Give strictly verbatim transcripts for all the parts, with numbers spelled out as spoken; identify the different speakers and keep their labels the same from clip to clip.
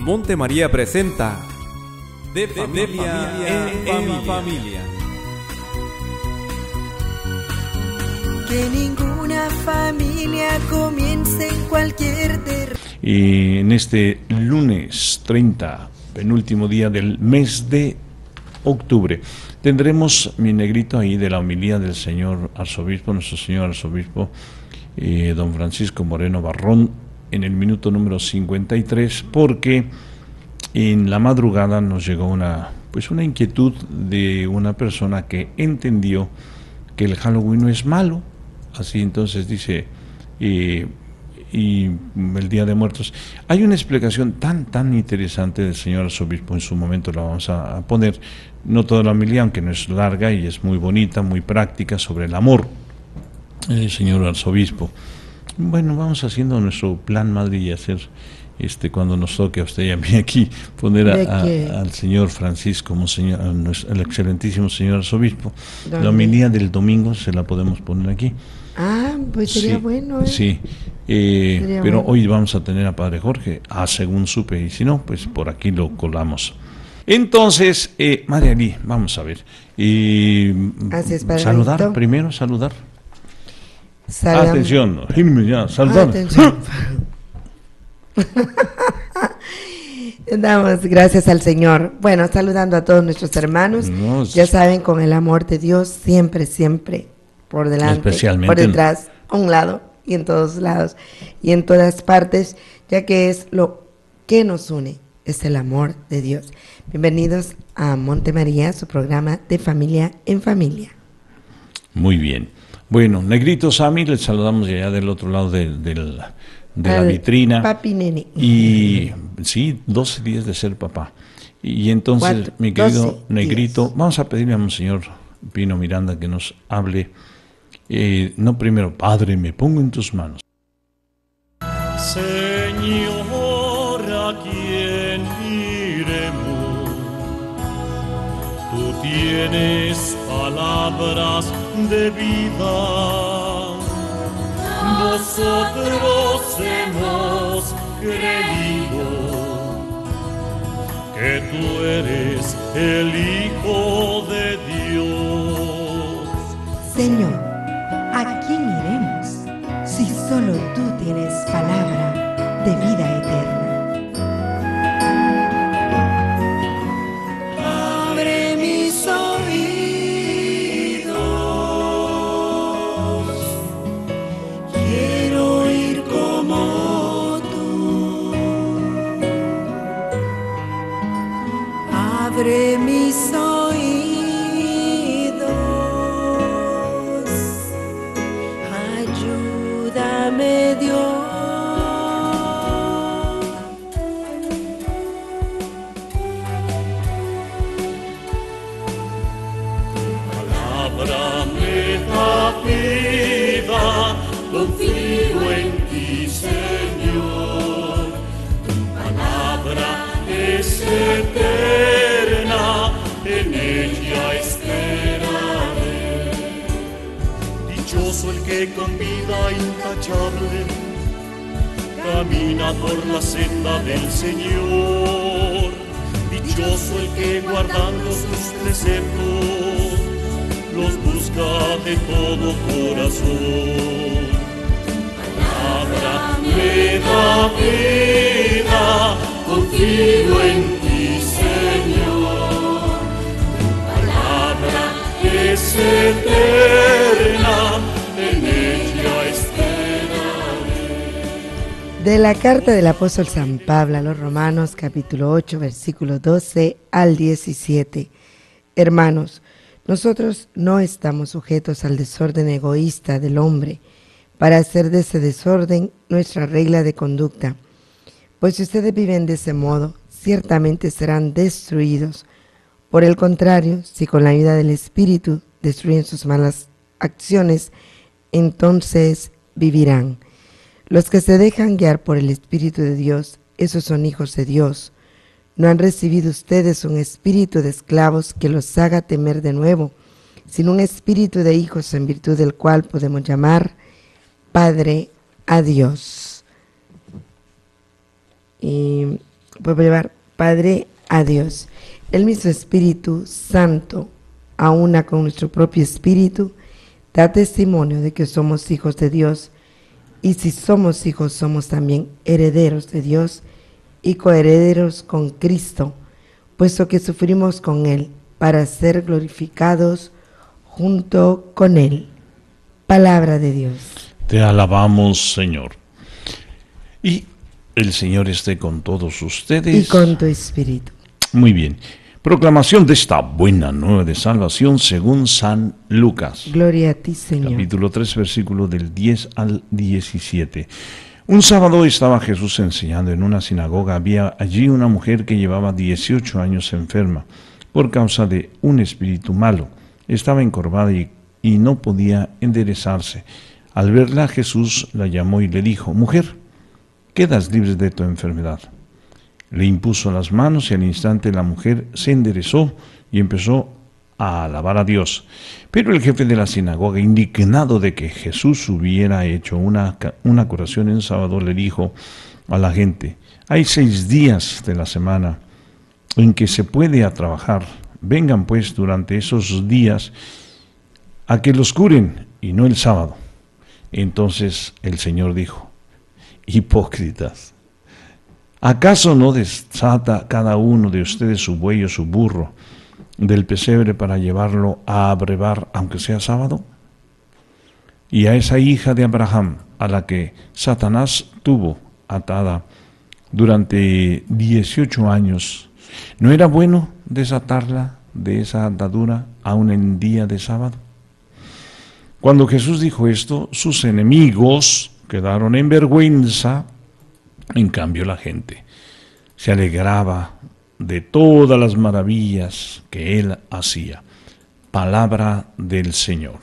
Speaker 1: Monte María presenta De Familia, de familia en, en familia. familia.
Speaker 2: Que ninguna familia comience en cualquier terreno.
Speaker 3: Y en este lunes treinta, penúltimo día del mes de octubre, tendremos mi negrito ahí de la homilía del señor arzobispo, nuestro señor arzobispo, eh, don Francisco Moreno Barrón, en el minuto número cincuenta y tres, porque en la madrugada nos llegó una, pues una inquietud de una persona que entendió que el Halloween no es malo. Así entonces dice, eh, y el Día de Muertos. Hay una explicación tan, tan interesante del señor arzobispo, en su momento la vamos a, a poner, no toda la homilía, aunque no es larga y es muy bonita, muy práctica, sobre el amor, el señor arzobispo. Bueno, vamos haciendo nuestro plan, madre, y hacer, este, cuando nos toque a usted y a mí aquí, poner a, a, al señor Francisco, monseñor, al excelentísimo señor arzobispo. ¿Dónde? La homilía del domingo se la podemos poner aquí.
Speaker 2: Ah, pues sería
Speaker 3: sí,
Speaker 2: bueno. ¿eh?
Speaker 3: Sí, eh,
Speaker 2: sería
Speaker 3: pero
Speaker 2: bueno.
Speaker 3: Hoy vamos a tener a Padre Jorge, ah, según supe, y si no, pues por aquí lo colamos. Entonces, eh, María Ali, vamos a ver. Eh,
Speaker 2: Así es,
Speaker 3: saludar,
Speaker 2: Padrecito.
Speaker 3: primero saludar.
Speaker 2: Salam.
Speaker 3: Atención, ya, saludar.
Speaker 2: Atención. Damos gracias al Señor. Bueno, saludando a todos nuestros hermanos.
Speaker 3: No,
Speaker 2: ya saben, con el amor de Dios, siempre, siempre, por delante,
Speaker 3: especialmente
Speaker 2: por detrás, a un lado y en todos lados y en todas partes, ya que es lo que nos une, es el amor de Dios. Bienvenidos a Monte María, su programa de familia en familia.
Speaker 3: Muy bien. Bueno, negrito Sammy, le saludamos allá del otro lado de, de, la, de la vitrina.
Speaker 2: Papi nene.
Speaker 3: Y sí, doce días de ser papá. Y entonces,
Speaker 2: Cuatro,
Speaker 3: mi querido
Speaker 2: doce
Speaker 3: negrito,
Speaker 2: días.
Speaker 3: Vamos a pedirle a Monseñor Pino Miranda que nos hable. Eh, no primero, Padre, me pongo en tus manos.
Speaker 4: Señor, ¿a quién iremos? Tú tienes palabras de vida. Nosotros hemos creído que tú eres el Hijo de Dios.
Speaker 5: Señor, ¿a quién iremos si solo tú tienes palabra de vida eterna?
Speaker 2: Abre mis oídos, quiero oír como tú. Abre mis oídos, ayúdame Dios.
Speaker 4: Palabra me da vida, confío en ti, Señor. Tu palabra es eterna, en ella esperaré. Dichoso el que con vida intachable camina por la senda del Señor. Dichoso el que guardando sus preceptos los busca de todo corazón. Palabra me da vida, confío en ti, Señor. Tu palabra es eterna, en ella esperaré.
Speaker 2: De la carta del apóstol San Pablo a los Romanos, capítulo ocho, versículo doce al diecisiete. Hermanos, nosotros no estamos sujetos al desorden egoísta del hombre, para hacer de ese desorden nuestra regla de conducta. Pues si ustedes viven de ese modo, ciertamente serán destruidos. Por el contrario, si con la ayuda del Espíritu destruyen sus malas acciones, entonces vivirán. Los que se dejan guiar por el Espíritu de Dios, esos son hijos de Dios. No han recibido ustedes un espíritu de esclavos que los haga temer de nuevo, sino un espíritu de hijos en virtud del cual podemos llamar Padre a Dios. Y Puedo llevar Padre a Dios. El mismo Espíritu Santo, a una con nuestro propio espíritu, da testimonio de que somos hijos de Dios, y si somos hijos somos también herederos de Dios y coherederos con Cristo, puesto que sufrimos con Él para ser glorificados junto con Él. Palabra de Dios.
Speaker 3: Te alabamos, Señor. Y el Señor esté con todos ustedes.
Speaker 2: Y con tu espíritu.
Speaker 3: Muy bien. Proclamación de esta buena nueva de salvación según San Lucas.
Speaker 2: Gloria a ti, Señor.
Speaker 3: Capítulo tres, versículo del diez al diecisiete. Un sábado estaba Jesús enseñando en una sinagoga. Había allí una mujer que llevaba dieciocho años enferma por causa de un espíritu malo. Estaba encorvada y, y no podía enderezarse. Al verla, Jesús la llamó y le dijo: Mujer, quedas libre de tu enfermedad. Le impuso las manos y al instante la mujer se enderezó y empezó a alabar a Dios. Pero el jefe de la sinagoga, indignado de que Jesús hubiera hecho una, una curación en sábado, le dijo a la gente: hay seis días de la semana en que se puede a trabajar. Vengan pues durante esos días a que los curen y no el sábado. Entonces el Señor dijo: hipócritas, ¿acaso no desata cada uno de ustedes su buey o su burro del pesebre para llevarlo a abrevar, aunque sea sábado? Y a esa hija de Abraham, a la que Satanás tuvo atada durante dieciocho años, ¿no era bueno desatarla de esa atadura aún en día de sábado? Cuando Jesús dijo esto, sus enemigos quedaron en vergüenza. En cambio, la gente se alegraba de todas las maravillas que él hacía. Palabra del Señor.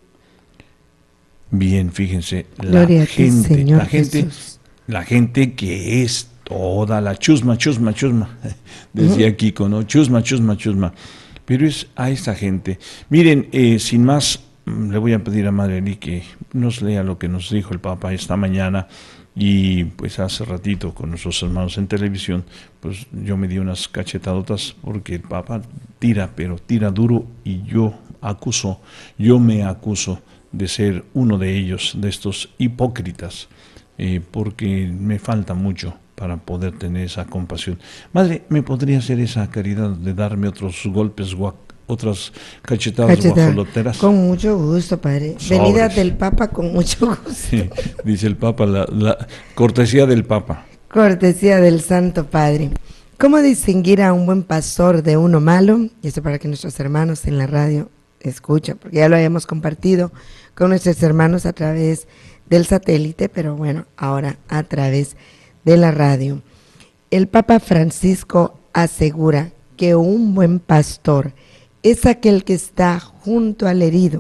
Speaker 3: Bien, fíjense, la
Speaker 2: Gloria
Speaker 3: gente,
Speaker 2: a ti, Señor
Speaker 3: la gente,
Speaker 2: Jesús.
Speaker 3: la gente que es toda la chusma, chusma, chusma, decía uh-huh. Kiko, ¿no? Chusma, chusma, chusma. Pero es a esta gente. Miren, eh, sin más, le voy a pedir a Madre Eli que nos lea lo que nos dijo el Papa esta mañana. Y pues hace ratito con nuestros hermanos en televisión, pues yo me di unas cachetadotas porque el Papa tira, pero tira duro, y yo acuso, yo me acuso de ser uno de ellos, de estos hipócritas, eh, porque me falta mucho para poder tener esa compasión. Madre, ¿me podría hacer esa caridad de darme otros golpes, guac, otras cachetadas
Speaker 2: Cacheta.
Speaker 3: guajoloteras?
Speaker 2: Con mucho gusto, Padre.
Speaker 3: Sobres.
Speaker 2: Venida del Papa con mucho gusto.
Speaker 3: Sí, dice el Papa, la, la cortesía del Papa.
Speaker 2: Cortesía del Santo Padre. ¿Cómo distinguir a un buen pastor de uno malo? Y esto para que nuestros hermanos en la radio escuchen, porque ya lo habíamos compartido con nuestros hermanos a través del satélite, pero bueno, ahora a través de la radio. El Papa Francisco asegura que un buen pastor es aquel que está junto al herido,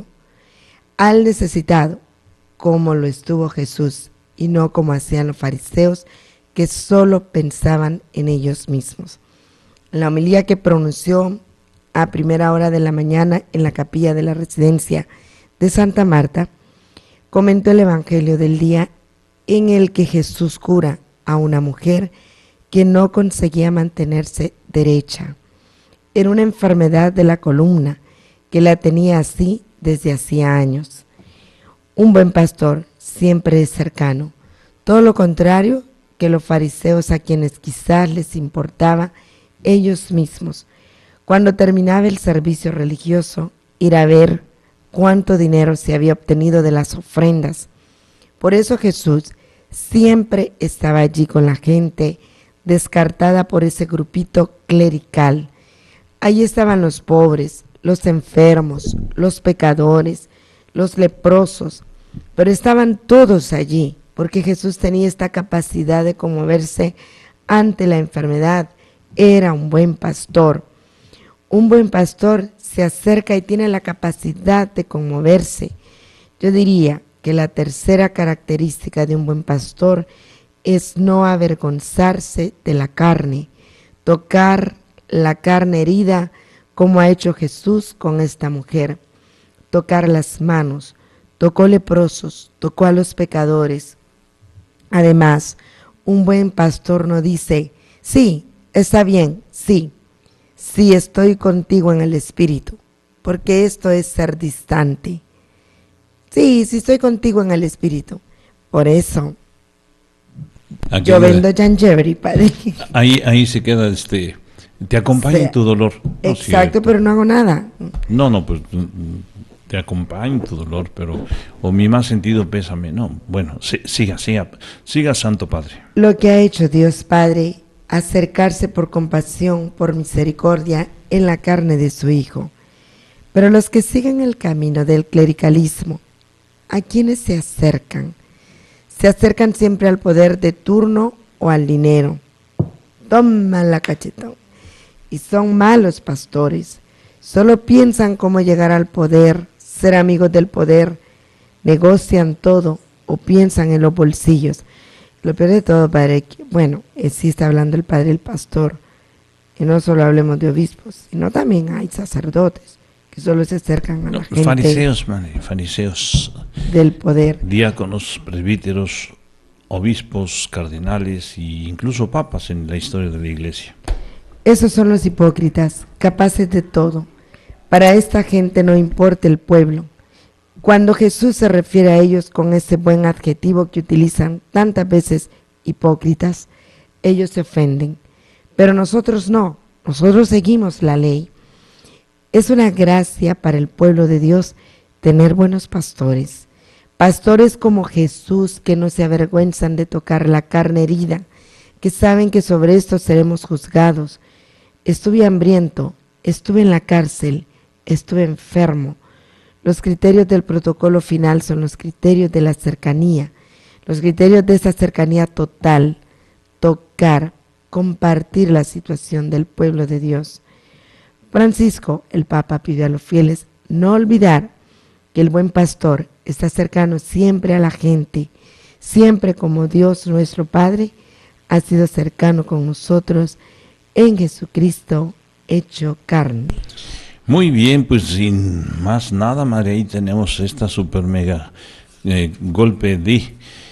Speaker 2: al necesitado, como lo estuvo Jesús, y no como hacían los fariseos, que solo pensaban en ellos mismos. En la homilía que pronunció a primera hora de la mañana en la capilla de la residencia de Santa Marta, comentó el Evangelio del día en el que Jesús cura a una mujer que no conseguía mantenerse derecha. Era una enfermedad de la columna que la tenía así desde hacía años. Un buen pastor siempre es cercano, todo lo contrario que los fariseos, a quienes quizás les importaba ellos mismos, cuando terminaba el servicio religioso, ir a ver cuánto dinero se había obtenido de las ofrendas. Por eso Jesús siempre estaba allí con la gente, descartada por ese grupito clerical. Allí estaban los pobres, los enfermos, los pecadores, los leprosos, pero estaban todos allí, porque Jesús tenía esta capacidad de conmoverse ante la enfermedad. Era un buen pastor. Un buen pastor se acerca y tiene la capacidad de conmoverse. Yo diría que la tercera característica de un buen pastor es no avergonzarse de la carne, tocar la carne herida como ha hecho Jesús con esta mujer, tocar las manos, tocó leprosos, tocó a los pecadores. Además, un buen pastor no dice, Sí, está bien, sí, sí estoy contigo en el espíritu, porque esto es ser distante. Sí, sí estoy contigo en el espíritu, por eso
Speaker 3: Aquí
Speaker 2: yo
Speaker 3: queda-
Speaker 2: vendo Janjeveri, padre.
Speaker 3: Ahí, ahí se queda este. Te acompaña
Speaker 2: Sí,
Speaker 3: en tu dolor. No es
Speaker 2: Exacto,
Speaker 3: cierto.
Speaker 2: pero no hago nada.
Speaker 3: No, no, pues mm, te acompaña en tu dolor, pero. O mi más sentido pésame. No, bueno, sí, siga, siga, siga, Santo Padre.
Speaker 2: Lo que ha hecho Dios Padre, acercarse por compasión, por misericordia, en la carne de su Hijo. Pero los que siguen el camino del clericalismo, ¿a quiénes se acercan? Se acercan siempre al poder de turno o al dinero. Toma la cachetón. Y son malos pastores. Solo piensan cómo llegar al poder, ser amigos del poder, negocian todo o piensan en los bolsillos. Lo peor de todo, padre, que, bueno, eh, sí está hablando el padre, el pastor, y no solo hablemos de obispos, sino también hay sacerdotes que solo se acercan a la
Speaker 3: No,
Speaker 2: gente
Speaker 3: fariseos, man, fariseos,
Speaker 2: del poder.
Speaker 3: diáconos, presbíteros, obispos, cardenales e incluso papas en la historia de la iglesia.
Speaker 2: Esos son los hipócritas, capaces de todo. Para esta gente no importa el pueblo. Cuando Jesús se refiere a ellos con ese buen adjetivo que utilizan tantas veces, hipócritas, ellos se ofenden. Pero nosotros no, nosotros seguimos la ley. Es una gracia para el pueblo de Dios tener buenos pastores. Pastores como Jesús, que no se avergüenzan de tocar la carne herida, que saben que sobre esto seremos juzgados. Estuve hambriento, estuve en la cárcel, estuve enfermo. Los criterios del protocolo final son los criterios de la cercanía, los criterios de esa cercanía total, tocar, compartir la situación del pueblo de Dios. Francisco, el Papa, pidió a los fieles no olvidar que el buen pastor está cercano siempre a la gente, siempre como Dios nuestro Padre ha sido cercano con nosotros en Jesucristo hecho carne.
Speaker 3: Muy bien, pues sin más nada, María, ahí tenemos esta super mega eh, golpe de...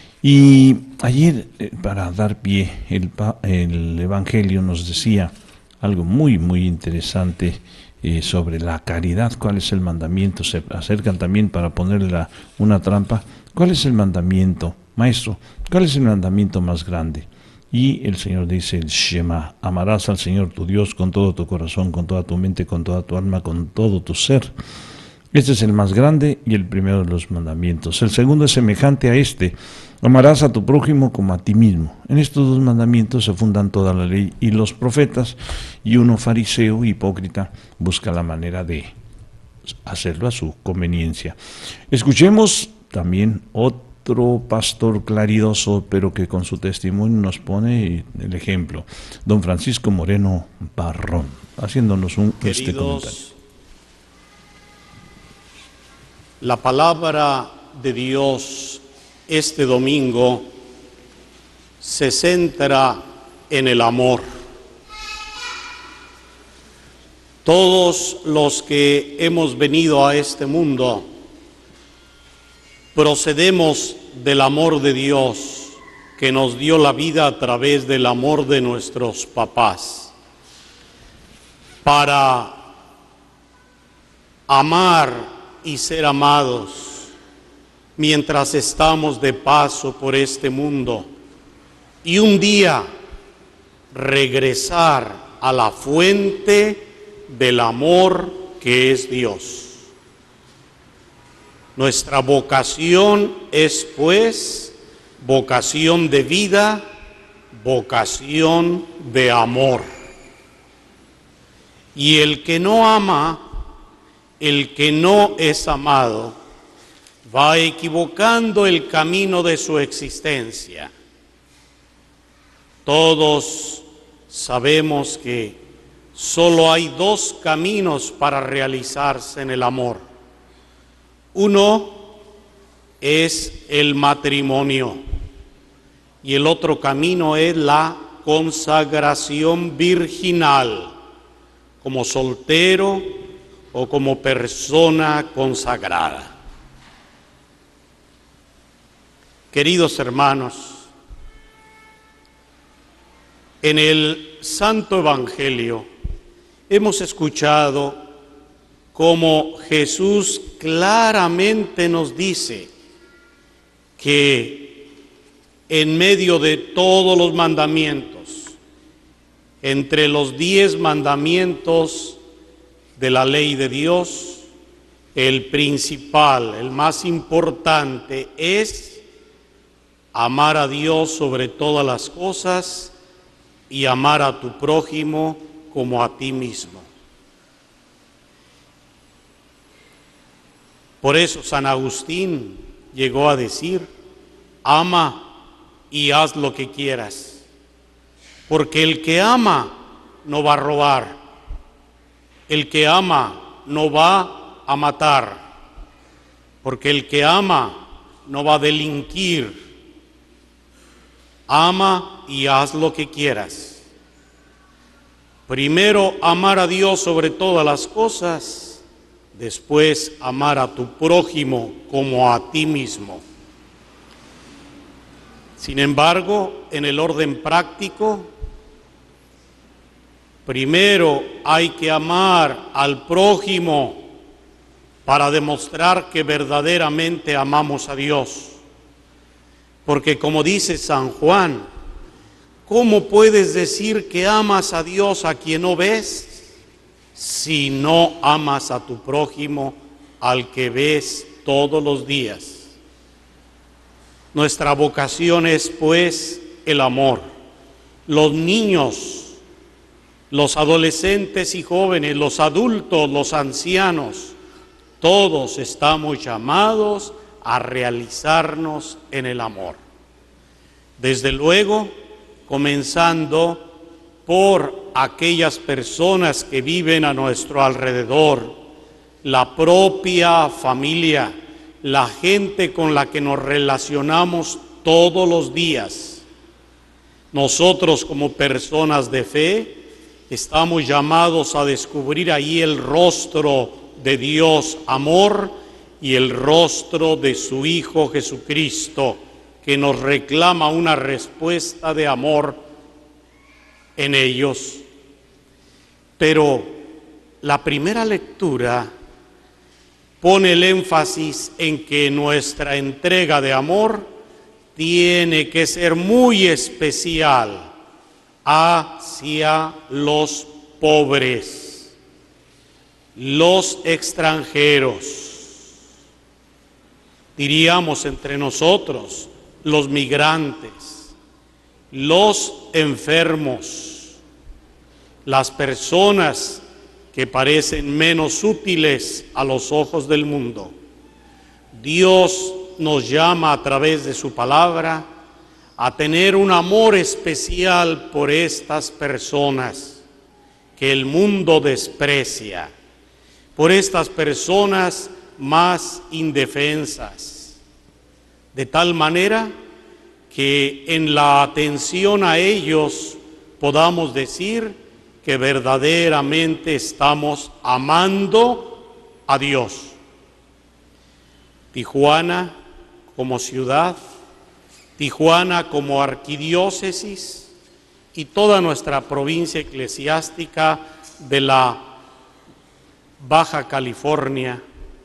Speaker 3: Y ayer, eh, para dar pie, el, pa- el Evangelio nos decía algo muy, muy interesante eh, sobre la caridad. ¿Cuál es el mandamiento? Se acercan también para ponerle la- una trampa. ¿Cuál es el mandamiento? Maestro, ¿cuál es el mandamiento más grande? Y el Señor dice el Shema: amarás al Señor tu Dios con todo tu corazón, con toda tu mente, con toda tu alma, con todo tu ser. Este es el más grande y el primero de los mandamientos. El segundo es semejante a este: amarás a tu prójimo como a ti mismo. En estos dos mandamientos se fundan toda la ley y los profetas, y uno fariseo, hipócrita, busca la manera de hacerlo a su conveniencia. Escuchemos también otro pastor claridoso, pero que con su testimonio nos pone el ejemplo, don Francisco Moreno Barrón, haciéndonos un este comentario.
Speaker 6: Queridos, la palabra de Dios este domingo se centra en el amor. Todos los que hemos venido a este mundo procedemos del amor de Dios, que nos dio la vida a través del amor de nuestros papás. Para amar y ser amados mientras estamos de paso por este mundo y un día regresar a la fuente del amor que es Dios. Nuestra vocación es, pues, vocación de vida, vocación de amor. Y el que no ama, el que no es amado, va equivocando el camino de su existencia. Todos sabemos que solo hay dos caminos para realizarse en el amor. Uno es el matrimonio y el otro camino es la consagración virginal, como soltero o como persona consagrada. Queridos hermanos, En el Santo Evangelio hemos escuchado cómo Jesús claramente nos dice que en medio de todos los mandamientos, entre los diez mandamientos de la ley de Dios, el principal, el más importante es amar a Dios sobre todas las cosas y amar a tu prójimo como a ti mismo. Por eso San Agustín llegó a decir: ama y haz lo que quieras, porque el que ama no va a robar, el que ama no va a matar, porque el que ama no va a delinquir. Ama y haz lo que quieras. Primero amar a Dios sobre todas las cosas, después amar a tu prójimo como a ti mismo. Sin embargo, en el orden práctico, primero hay que amar al prójimo para demostrar que verdaderamente amamos a Dios. Porque como dice San Juan, ¿cómo puedes decir que amas a Dios a quien no ves, si no amas a tu prójimo al que ves todos los días? Nuestra vocación es, pues, el amor. Los niños, los adolescentes y jóvenes, los adultos, los ancianos, todos estamos llamados a realizarnos en el amor. Desde luego, comenzando por aquellas personas que viven a nuestro alrededor, la propia familia, la gente con la que nos relacionamos todos los días. Nosotros, como personas de fe, estamos llamados a descubrir ahí el rostro de Dios, amor, y el rostro de su Hijo Jesucristo, que nos reclama una respuesta de amor en ellos. Pero la primera lectura pone el énfasis en que nuestra entrega de amor tiene que ser muy especial hacia los pobres, los extranjeros, diríamos entre nosotros, los migrantes, los enfermos, las personas que parecen menos útiles a los ojos del mundo. Dios nos llama a través de su palabra a tener un amor especial por estas personas que el mundo desprecia, por estas personas más indefensas, de tal manera que en la atención a ellos podamos decir que verdaderamente estamos amando a Dios. Tijuana como ciudad, Tijuana como arquidiócesis y toda nuestra provincia eclesiástica de la Baja California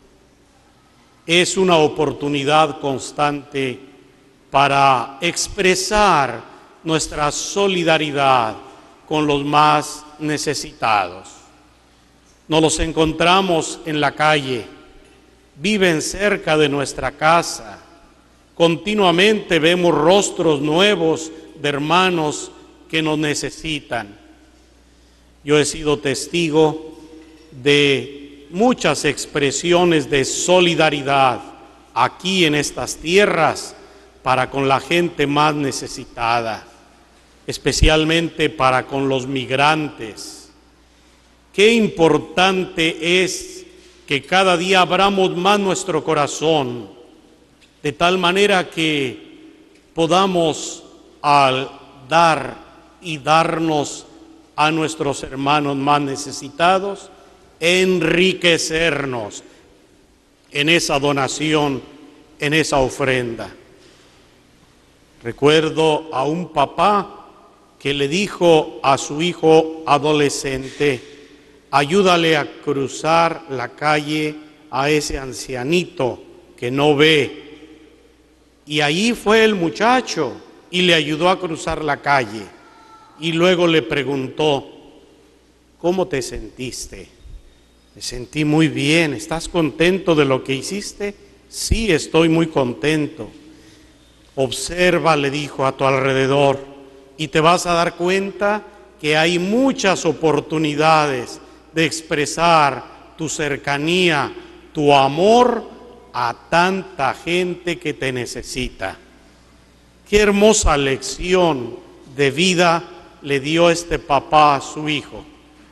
Speaker 6: es una oportunidad constante para expresar nuestra solidaridad con los más necesitados. Nos los encontramos en la calle, viven cerca de nuestra casa, continuamente vemos rostros nuevos de hermanos que nos necesitan. Yo he sido testigo de muchas expresiones de solidaridad aquí en estas tierras para con la gente más necesitada, especialmente para con los migrantes. Qué importante es que cada día abramos más nuestro corazón, de tal manera que podamos al dar y darnos a nuestros hermanos más necesitados, enriquecernos en esa donación, en esa ofrenda. Recuerdo a un papá que le dijo a su hijo adolescente: ayúdale a cruzar la calle a ese ancianito que no ve. Y ahí fue el muchacho y le ayudó a cruzar la calle. Y luego le preguntó: ¿cómo te sentiste? Me sentí muy bien. ¿Estás contento de lo que hiciste? Sí, estoy muy contento. Observa, le dijo, a tu alrededor y te vas a dar cuenta que hay muchas oportunidades de expresar tu cercanía, tu amor a tanta gente que te necesita. Qué hermosa lección de vida le dio este papá a su hijo.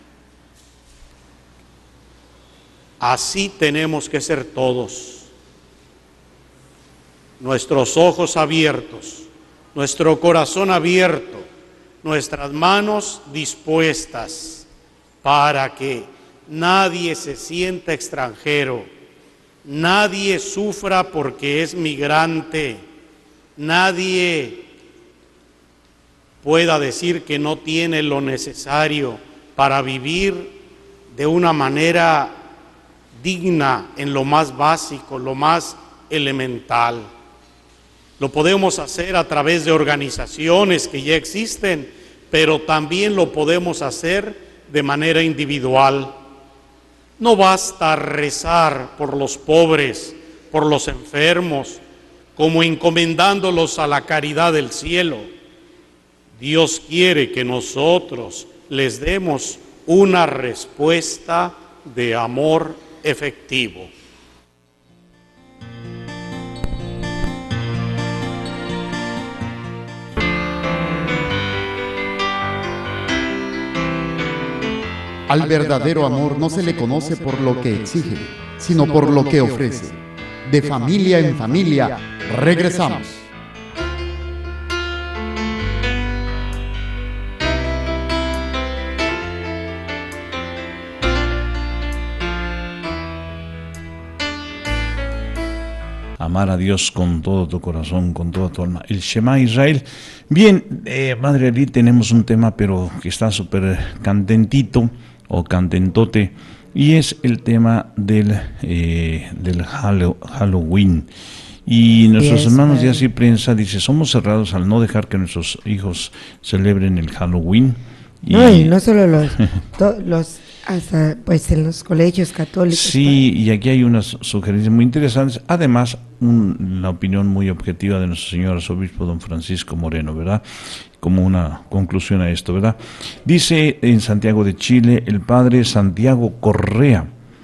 Speaker 6: Así tenemos que ser todos. Nuestros ojos abiertos, nuestro corazón abierto, nuestras manos dispuestas para que nadie se sienta extranjero, nadie sufra porque es migrante, nadie pueda decir que no tiene lo necesario para vivir de una manera digna en lo más básico, lo más elemental. Lo podemos hacer a través de organizaciones que ya existen, pero también lo podemos hacer de manera individual. No basta rezar por los pobres, por los enfermos, como encomendándolos a la caridad del cielo. Dios quiere que nosotros les demos una respuesta de amor efectivo.
Speaker 7: Al verdadero amor no se le conoce por lo que exige, sino por lo que ofrece. De familia en familia, regresamos.
Speaker 3: Amar a Dios con todo tu corazón, con toda tu alma. El Shema Israel. Bien, eh, Madre Eli, tenemos un tema, pero que está súper candentito o cantentote, y es el tema del, eh, del Halloween. Y nuestros yes, hermanos de Así Prensa dice: somos cerrados al no dejar que nuestros hijos celebren el Halloween. Y
Speaker 2: no, y no solo los, to, los hasta pues en los colegios católicos.
Speaker 3: Sí, pues. Y aquí hay unas sugerencias muy interesantes. Además, un, la opinión muy objetiva de nuestro señor arzobispo don Francisco Moreno, ¿verdad? Como una conclusión a esto, ¿verdad? Dice en Santiago de Chile el padre Santiago Correa,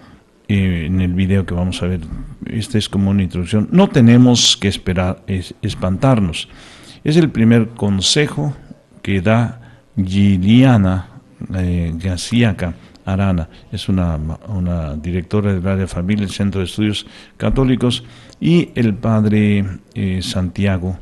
Speaker 3: eh, en el video que vamos a ver, esta es como una introducción: no tenemos que esperar, es, espantarnos. Es el primer consejo que da Giliana eh, Gaciaca Arana, es una, una directora del área de familia del Centro de Estudios Católicos, y el padre eh, Santiago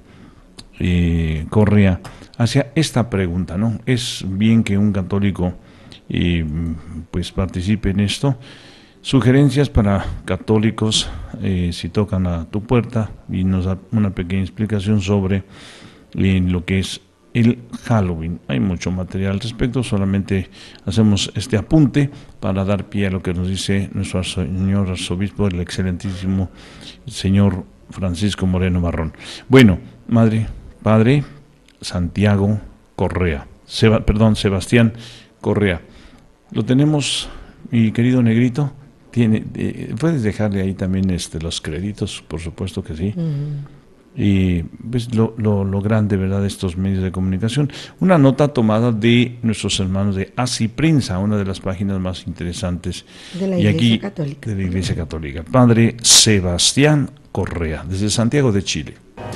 Speaker 3: eh, Correa hacia esta pregunta, ¿no? ¿Es bien que un católico eh, pues participe en esto? Sugerencias para católicos, eh, si tocan a tu puerta, y nos da una pequeña explicación sobre eh, lo que es el Halloween. Hay mucho material al respecto, solamente hacemos este apunte para dar pie a lo que nos dice nuestro señor arzobispo, el excelentísimo señor Francisco Moreno Marrón. Bueno, madre, padre Santiago Correa, Seba, perdón, Sebastián Correa, lo tenemos, mi querido negrito. Tiene, eh, puedes dejarle ahí también este, los créditos, por supuesto que sí. Uh-huh. Y ves lo, lo, lo grande, ¿verdad?, de estos medios de comunicación. Una nota tomada de nuestros hermanos de Así Prensa, una de las páginas más interesantes
Speaker 2: de la
Speaker 3: y
Speaker 2: Iglesia
Speaker 3: aquí,
Speaker 2: Católica.
Speaker 3: de la Iglesia Católica. Padre Sebastián Correa, desde Santiago de Chile.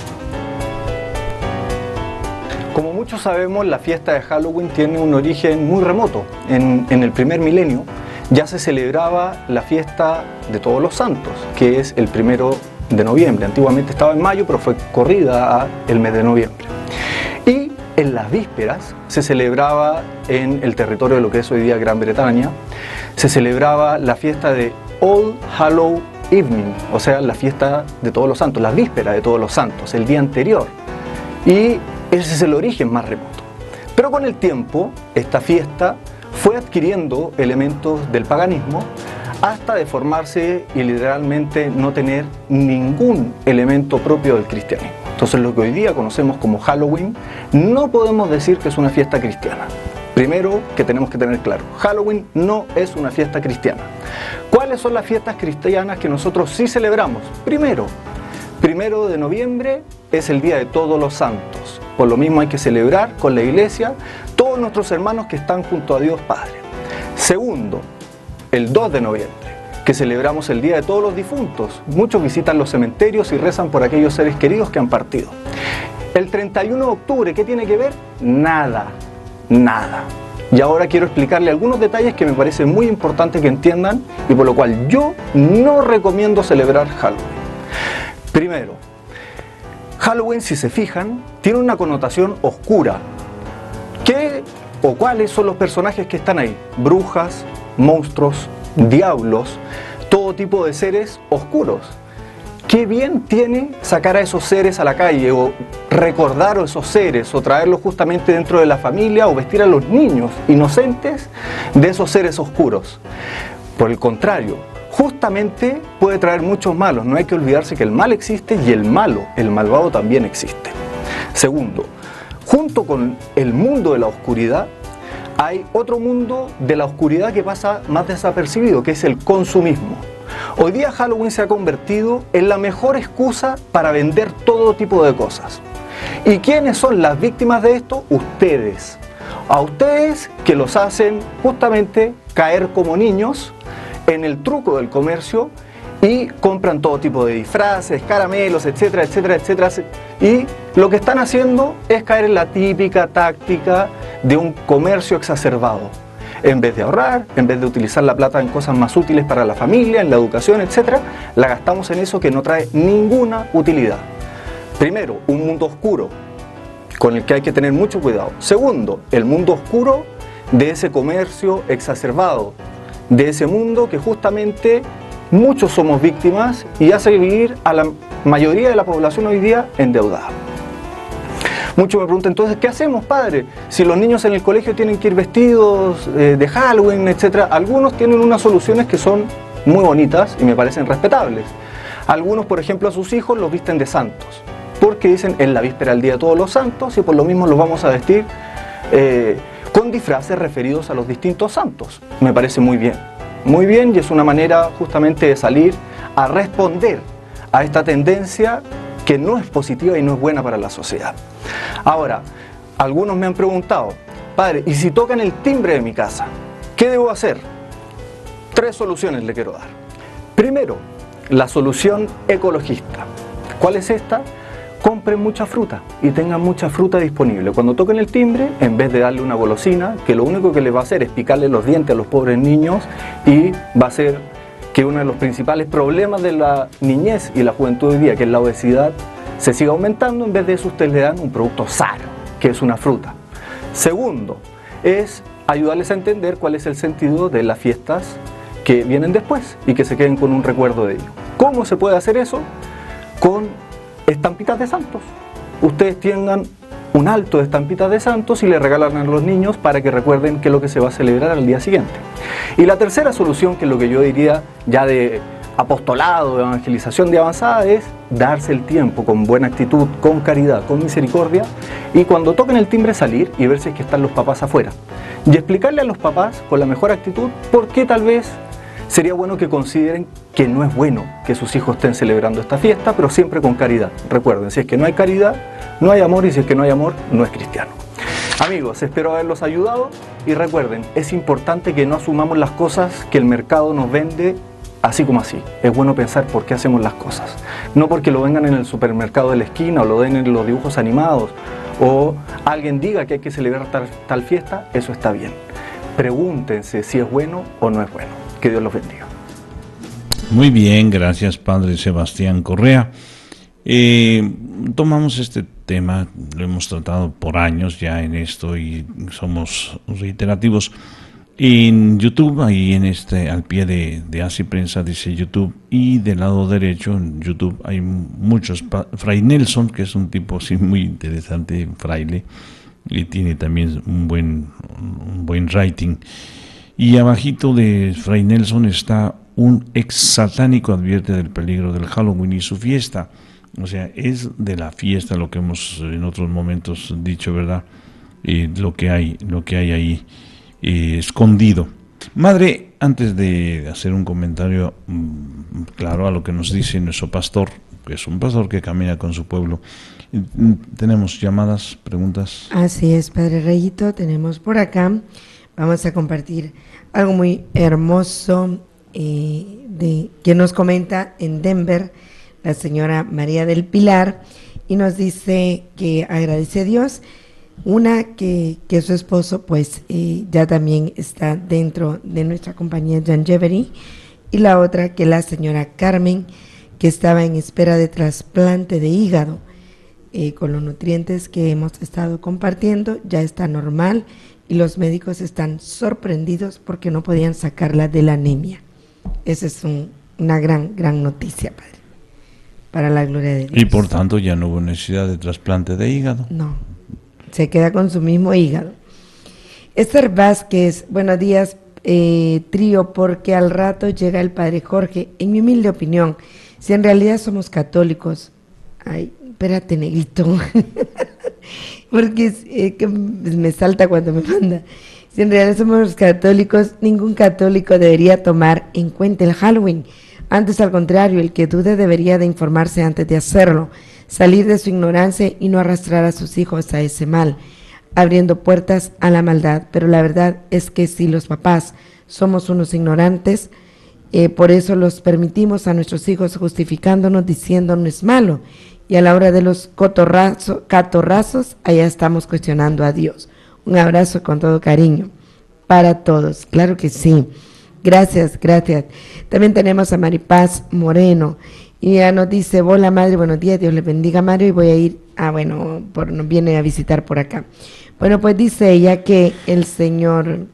Speaker 8: Como muchos sabemos, la fiesta de Halloween tiene un origen muy remoto. En, en el primer milenio ya se celebraba la fiesta de Todos los Santos, que es el primero de noviembre. Antiguamente estaba en mayo, pero fue corrida a el mes de noviembre. Y en las vísperas se celebraba en el territorio de lo que es hoy día Gran Bretaña, se celebraba la fiesta de All Hallow Evening, o sea, la fiesta de Todos los Santos, la víspera de Todos los Santos, el día anterior. Y ese es el origen más remoto. Pero con el tiempo, esta fiesta fue adquiriendo elementos del paganismo hasta deformarse y literalmente no tener ningún elemento propio del cristianismo. Entonces lo que hoy día conocemos como Halloween no podemos decir que es una fiesta cristiana. Primero que tenemos que tener claro, Halloween no es una fiesta cristiana. ¿Cuáles son las fiestas cristianas que nosotros sí celebramos? Primero, primero de noviembre es el Día de Todos los Santos. Por lo mismo hay que celebrar con la iglesia todos nuestros hermanos que están junto a Dios Padre. Segundo, el dos de noviembre, que celebramos el Día de Todos los Difuntos. Muchos visitan los cementerios y rezan por aquellos seres queridos que han partido. El treinta y uno de octubre, ¿qué tiene que ver? Nada, nada. Y ahora quiero explicarle algunos detalles que me parece muy importante que entiendan y por lo cual yo no recomiendo celebrar Halloween. Primero, Halloween, si se fijan, tiene una connotación oscura. ¿Qué o cuáles son los personajes que están ahí? Brujas, monstruos, diablos, todo tipo de seres oscuros. Qué bien tiene sacar a esos seres a la calle o recordar a esos seres o traerlos justamente dentro de la familia o vestir a los niños inocentes de esos seres oscuros. Por el contrario, justamente puede traer muchos malos. No hay que olvidarse que el mal existe y el malo, el malvado también existe. Segundo, junto con el mundo de la oscuridad, hay otro mundo de la oscuridad que pasa más desapercibido, que es el consumismo. Hoy día Halloween se ha convertido en la mejor excusa para vender todo tipo de cosas. ¿Y quiénes son las víctimas de esto? Ustedes. A ustedes que los hacen justamente caer como niños en el truco del comercio y compran todo tipo de disfraces, caramelos, etcétera, etcétera, etcétera. Y lo que están haciendo es caer en la típica táctica de un comercio exacerbado. En vez de ahorrar, en vez de utilizar la plata en cosas más útiles para la familia, en la educación, etcétera, la gastamos en eso que no trae ninguna utilidad. Primero, un mundo oscuro con el que hay que tener mucho cuidado. Segundo, el mundo oscuro de ese comercio exacerbado, de ese mundo que justamente muchos somos víctimas y hace vivir a la mayoría de la población hoy día endeudada. Muchos me preguntan entonces, ¿qué hacemos, padre? Si los niños en el colegio tienen que ir vestidos eh, de Halloween, etcétera. Algunos tienen unas soluciones que son muy bonitas y me parecen respetables. Algunos, por ejemplo, a sus hijos los visten de santos, porque dicen en la víspera del Día de Todos los Santos y por lo mismo los vamos a vestir eh, con disfraces referidos a los distintos santos. Me parece muy bien, muy bien, y es una manera justamente de salir a responder a esta tendencia que no es positiva y no es buena para la sociedad. Ahora, algunos me han preguntado, padre, ¿y si tocan el timbre de mi casa? ¿Qué debo hacer? Tres soluciones le quiero dar. Primero, la solución ecologista. ¿Cuál es esta? Compren mucha fruta y tengan mucha fruta disponible. Cuando toquen el timbre, en vez de darle una golosina, que lo único que les va a hacer es picarle los dientes a los pobres niños y va a ser que uno de los principales problemas de la niñez y la juventud hoy día, que es la obesidad, se siga aumentando. En vez de eso ustedes le dan un producto sano, que es una fruta. Segundo, es ayudarles a entender cuál es el sentido de las fiestas que vienen después y que se queden con un recuerdo de ello. ¿Cómo se puede hacer eso? Con estampitas de santos. Ustedes tengan un alto de estampitas de santos y le regalan a los niños para que recuerden qué es lo que se va a celebrar al día siguiente. Y la tercera solución, que es lo que yo diría ya de apostolado, de evangelización de avanzada, es darse el tiempo con buena actitud, con caridad, con misericordia, y cuando toquen el timbre salir y ver si es que están los papás afuera. Y explicarle a los papás con la mejor actitud por qué tal vez sería bueno que consideren que no es bueno que sus hijos estén celebrando esta fiesta, pero siempre con caridad. Recuerden, si es que no hay caridad, no hay amor, y si es que no hay amor, no es cristiano. Amigos, espero haberlos ayudado y recuerden, es importante que no asumamos las cosas que el mercado nos vende así como así. Es bueno pensar por qué hacemos las cosas. No porque lo vengan en el supermercado de la esquina o lo den en los dibujos animados o alguien diga que hay que celebrar tal, tal fiesta, eso está bien. Pregúntense si es bueno o no es bueno. Que Dios los bendiga.
Speaker 3: Muy bien, gracias Padre Sebastián Correa. Eh, tomamos este tema, lo hemos tratado por años ya en esto y somos reiterativos. En YouTube, ahí en este, al pie de, de Así Prensa dice YouTube, y del lado derecho en YouTube hay muchos. Fray Nelson, que es un tipo sí, muy interesante, fraile, y tiene también un buen, un buen rating. Y abajito de Fray Nelson está: un ex satánico advierte del peligro del Halloween y su fiesta. O sea, es de la fiesta lo que hemos en otros momentos dicho, ¿verdad? Eh, lo que hay, lo que hay ahí eh, escondido. Madre, antes de hacer un comentario mmm, claro a lo que nos dice nuestro pastor, que es un pastor que camina con su pueblo, tenemos llamadas, preguntas.
Speaker 2: Así es, Padre Rayito, tenemos por acá, vamos a compartir algo muy hermoso eh, de que nos comenta en Denver la señora María del Pilar, y nos dice que agradece a Dios, una, que, que su esposo pues eh, ya también está dentro de nuestra compañía Janjevery, y la otra que la señora Carmen, que estaba en espera de trasplante de hígado, eh, con los nutrientes que hemos estado compartiendo, ya está normal, y los médicos están sorprendidos porque no podían sacarla de la anemia. Esa es un, una gran, gran noticia, Padre, para la gloria de Dios.
Speaker 3: Y por tanto ya no hubo necesidad de trasplante de hígado.
Speaker 2: No, se queda con su mismo hígado. Esther Vázquez, buenos días, eh, trío, porque al rato llega el Padre Jorge. En mi humilde opinión, si en realidad somos católicos, ay, espérate, negrito, porque es, eh, que me salta cuando me manda. Si en realidad somos católicos, ningún católico debería tomar en cuenta el Halloween. Antes, al contrario, el que dude debería de informarse antes de hacerlo, salir de su ignorancia y no arrastrar a sus hijos a ese mal, abriendo puertas a la maldad. Pero la verdad es que si los papás somos unos ignorantes, eh, por eso los permitimos a nuestros hijos justificándonos, diciendo no es malo, y a la hora de los cotorrazo, catorrazos, allá estamos cuestionando a Dios. Un abrazo con todo cariño para todos, claro que sí. Gracias, gracias. También tenemos a Maripaz Moreno, y ella nos dice: hola madre, buenos días, Dios le bendiga Mario, y voy a ir, ah bueno, por, nos viene a visitar por acá. Bueno, pues dice ella que el señor,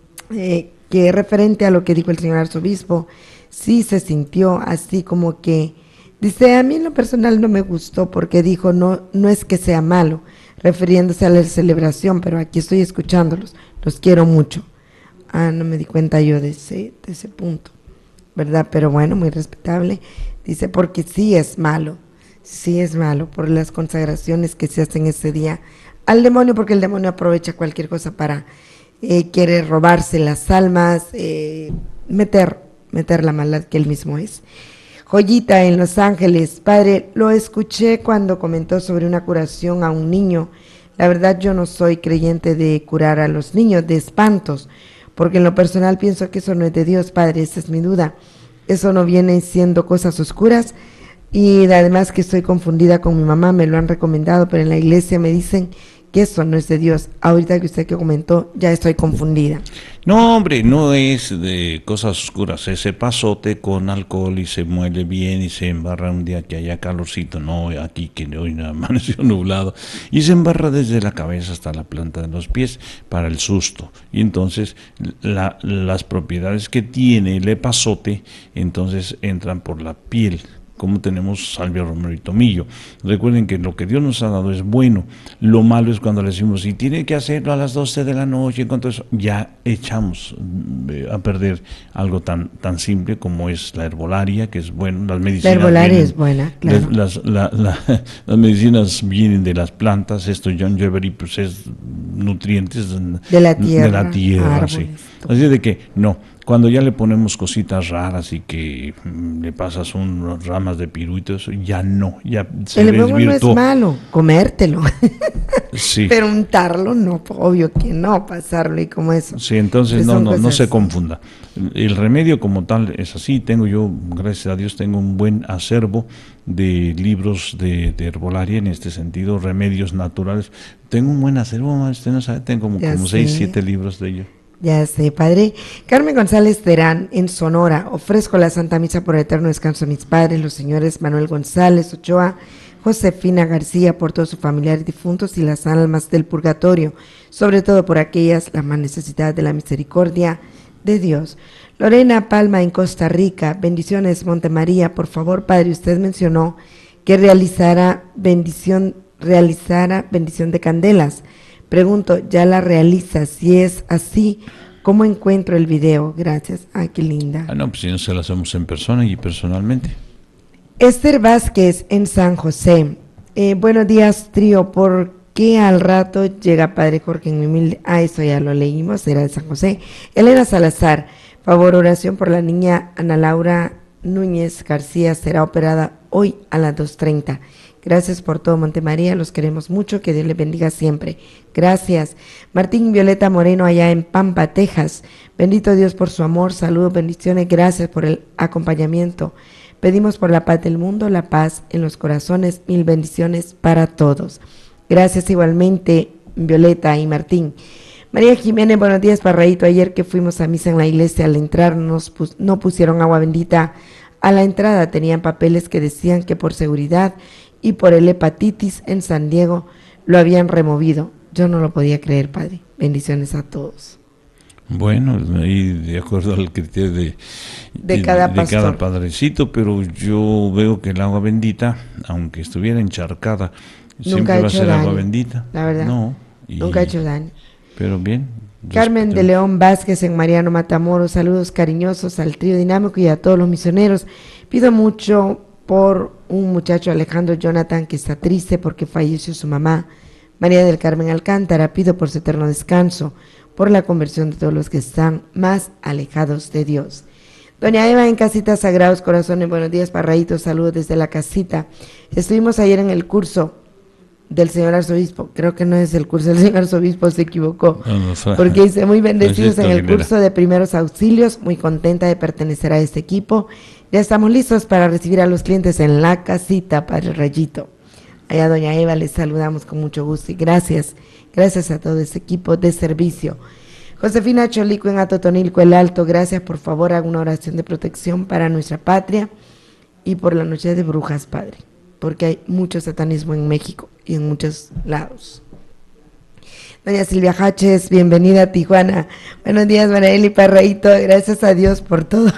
Speaker 2: eh, que referente a lo que dijo el señor arzobispo, sí se sintió así como que, dice, a mí en lo personal no me gustó porque dijo, no, no es que sea malo, refiriéndose a la celebración, pero aquí estoy escuchándolos, los quiero mucho. Ah, no me di cuenta yo de ese, de ese punto, ¿verdad? Pero bueno, muy respetable. Dice, porque sí es malo, sí es malo por las consagraciones que se hacen ese día al demonio, porque el demonio aprovecha cualquier cosa para eh, querer robarse las almas, eh, meter, meter la maldad que él mismo es. Joyita en Los Ángeles, padre, lo escuché cuando comentó sobre una curación a un niño. La verdad yo no soy creyente de curar a los niños de espantos, porque en lo personal pienso que eso no es de Dios, padre, esa es mi duda. Eso no viene siendo cosas oscuras, y además que estoy confundida con mi mamá, me lo han recomendado, pero en la iglesia me dicen que eso no es de Dios. Ahorita que usted que comentó, ya estoy confundida.
Speaker 3: No, hombre, no es de cosas oscuras, ese pasote con alcohol y se muele bien y se embarra un día que haya calorcito, no aquí que hoy amaneció nublado, y se embarra desde la cabeza hasta la planta de los pies para el susto, y entonces la, las propiedades que tiene el pasote entonces entran por la piel, como tenemos salvia, romero y tomillo. Recuerden que lo que Dios nos ha dado es bueno, lo malo es cuando le decimos, si tiene que hacerlo a las doce de la noche, con todo eso, ya echamos a perder algo tan tan simple como es la herbolaria, que es bueno, las medicinas.
Speaker 2: La herbolaria
Speaker 3: vienen,
Speaker 2: es buena, claro.
Speaker 3: Las, la, la, las medicinas vienen de las plantas, esto Janjevery pues es nutrientes
Speaker 2: de la tierra,
Speaker 3: de la tierra,
Speaker 2: árboles,
Speaker 3: sí. Así de que, no. Cuando ya le ponemos cositas raras y que mm, le pasas unas ramas de piruito, eso ya no, ya se
Speaker 2: el
Speaker 3: desvirtuó.
Speaker 2: huevo no es malo, comértelo,
Speaker 3: sí.
Speaker 2: Pero untarlo no, obvio que no, pasarlo y como eso.
Speaker 3: Sí, entonces
Speaker 2: pues
Speaker 3: no, no,
Speaker 2: cosas...
Speaker 3: no se confunda. El remedio como tal es así. Tengo yo, gracias a Dios, tengo un buen acervo de libros de, de herbolaria en este sentido, remedios naturales. Tengo un buen acervo, usted no sabe, tengo como, como seis, siete libros de ellos.
Speaker 2: Ya sé, padre. Carmen González Terán, en Sonora, ofrezco la Santa Misa por el eterno descanso a mis padres, los señores Manuel González Ochoa, Josefina García, por todos sus familiares difuntos y las almas del purgatorio, sobre todo por aquellas las más necesitadas de la misericordia de Dios. Lorena Palma, en Costa Rica, bendiciones, Montemaría, por favor, padre, usted mencionó que realizara bendición, realizara bendición de candelas, Pregunto, ¿ya la realiza? Si es así, ¿cómo encuentro el video? Gracias. Ah, qué linda.
Speaker 3: Ah, no, pues si no se la hacemos en persona y personalmente.
Speaker 2: Esther Vázquez en San José. Eh, buenos días, trío. ¿Por qué al rato llega Padre Jorge en mi humilde? Ah, eso ya lo leímos, era de San José. Elena Salazar, favor, oración por la niña Ana Laura Núñez García, será operada hoy a las dos treinta. Gracias por todo, Montemaría, los queremos mucho, que Dios les bendiga siempre. Gracias. Martín Violeta Moreno, allá en Pampa, Texas. Bendito Dios por su amor, saludos, bendiciones, gracias por el acompañamiento. Pedimos por la paz del mundo, la paz en los corazones, mil bendiciones para todos. Gracias igualmente, Violeta y Martín. María Jiménez, buenos días, Parraíto. Ayer que fuimos a misa en la iglesia, al entrar nos pus no pusieron agua bendita a la entrada. Tenían papeles que decían que por seguridad y por el hepatitis en San Diego lo habían removido. Yo no lo podía creer, Padre. Bendiciones a todos.
Speaker 3: Bueno, ahí de acuerdo al criterio de,
Speaker 2: de,
Speaker 3: de,
Speaker 2: cada,
Speaker 3: de
Speaker 2: pastor.
Speaker 3: cada padrecito, pero yo veo que el agua bendita, aunque estuviera encharcada,
Speaker 2: nunca
Speaker 3: siempre va a ser
Speaker 2: daño,
Speaker 3: agua bendita.
Speaker 2: La verdad,
Speaker 3: no, y,
Speaker 2: nunca ha hecho daño.
Speaker 3: Pero bien.
Speaker 2: Carmen
Speaker 3: respetemos.
Speaker 2: de León Vázquez en Mariano Matamoros, saludos cariñosos al trío dinámico y a todos los misioneros. Pido mucho por un muchacho, Alejandro Jonathan, que está triste porque falleció su mamá, María del Carmen Alcántara. Pido por su eterno descanso, por la conversión de todos los que están más alejados de Dios. Doña Eva en Casita Sagrados Corazones, buenos días, Parraítos, saludos desde la casita. Estuvimos ayer en el curso del señor arzobispo, creo que no es el curso del señor arzobispo, se equivocó, no, no, porque dice muy bendecidos en el curso de primeros auxilios, muy contenta de pertenecer a este equipo. Ya estamos listos para recibir a los clientes en la casita, Padre Rayito. Allá doña Eva, les saludamos con mucho gusto y gracias, gracias a todo este equipo de servicio. Josefina Cholico en Atotonilco el Alto, gracias, por favor haga una oración de protección para nuestra patria y por la noche de brujas, Padre, porque hay mucho satanismo en México y en muchos lados. Doña Silvia Haches, bienvenida a Tijuana. Buenos días, Marieli Parraíto, gracias a Dios por todo.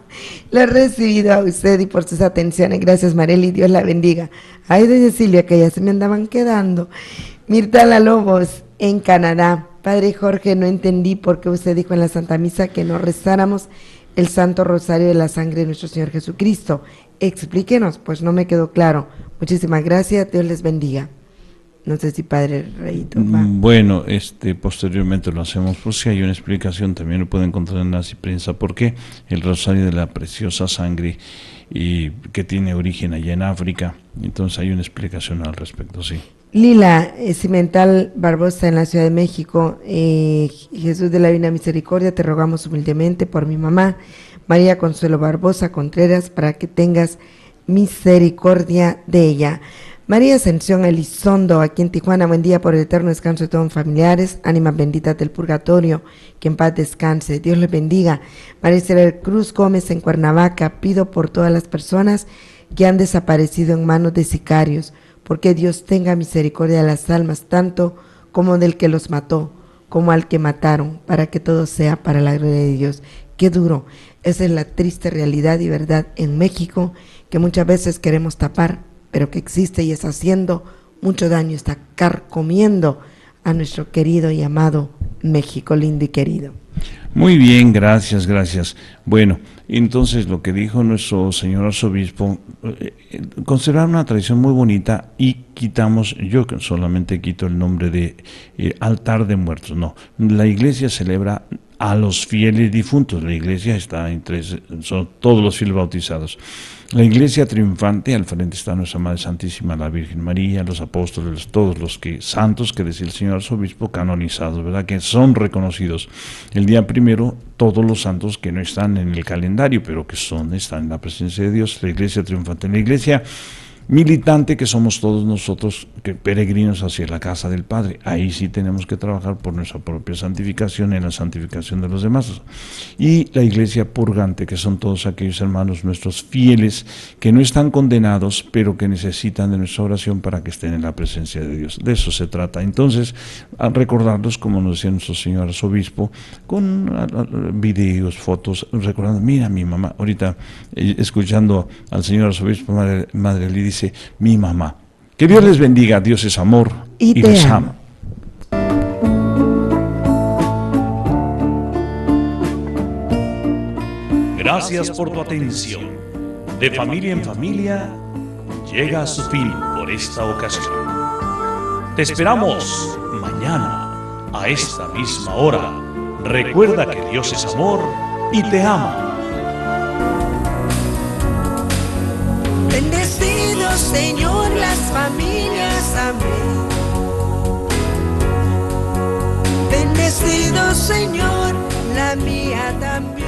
Speaker 2: Lo he recibido a usted y por sus atenciones. Gracias, Marieli, Dios la bendiga. Ay, doña Silvia, que ya se me andaban quedando. Mirta La Lobos, en Canadá. Padre Jorge, no entendí por qué usted dijo en la Santa Misa que no rezáramos el Santo Rosario de la Sangre de nuestro Señor Jesucristo. Explíquenos, pues no me quedó claro. Muchísimas gracias, Dios les bendiga. No sé si Padre Rayito va.
Speaker 3: Bueno, este, posteriormente lo hacemos, por si hay una explicación, también lo pueden encontrar en Nazi Prensa, porque el Rosario de la Preciosa Sangre, y que tiene origen allá en África, entonces hay una explicación al respecto, sí.
Speaker 2: Lila eh, Cimental Barbosa en la Ciudad de México, eh, Jesús de la Divina Misericordia, te rogamos humildemente por mi mamá, María Consuelo Barbosa Contreras, para que tengas misericordia de ella. María Ascensión Elizondo, aquí en Tijuana, buen día por el eterno descanso de todos los familiares, ánimas benditas del purgatorio, que en paz descanse, Dios les bendiga. María Isabel Cruz Gómez en Cuernavaca, pido por todas las personas que han desaparecido en manos de sicarios, porque Dios tenga misericordia de las almas, tanto como del que los mató, como al que mataron, para que todo sea para la gloria de Dios. Qué duro, esa es la triste realidad y verdad en México, que muchas veces queremos tapar, pero que existe y está haciendo mucho daño, está carcomiendo a nuestro querido y amado México, lindo y querido.
Speaker 3: Muy bien, gracias, gracias. Bueno, entonces lo que dijo nuestro señor arzobispo, eh, conservar una tradición muy bonita y quitamos, yo solamente quito el nombre de eh, altar de muertos, no, la iglesia celebra a los fieles difuntos, la iglesia está entre, son todos los fieles bautizados. La iglesia triunfante, al frente está nuestra Madre Santísima, la Virgen María, los apóstoles, todos los que santos que decía el señor arzobispo, canonizados, ¿verdad? Que son reconocidos. El día primero, todos los santos que no están en el calendario, pero que son, están en la presencia de Dios, la iglesia triunfante. La iglesia militante, que somos todos nosotros, que peregrinos hacia la casa del Padre, ahí sí tenemos que trabajar por nuestra propia santificación, en la santificación de los demás. Y la iglesia purgante, que son todos aquellos hermanos nuestros fieles, que no están condenados, pero que necesitan de nuestra oración para que estén en la presencia de Dios. De eso se trata. Entonces, a recordarlos, como nos decía nuestro señor arzobispo, con a, a, videos, fotos, recordando, mira mi mamá, ahorita eh, escuchando al señor arzobispo, Madre, Madre Lidia, dice, mi mamá. Que Dios les bendiga, Dios es amor y, y les ama. Gracias por tu atención. De Familia en Familia llega a su fin por esta ocasión. Te esperamos mañana a esta misma hora. Recuerda que Dios es amor y te ama.
Speaker 9: Bendecido Señor las familias, amén. Bendecido Señor la mía también.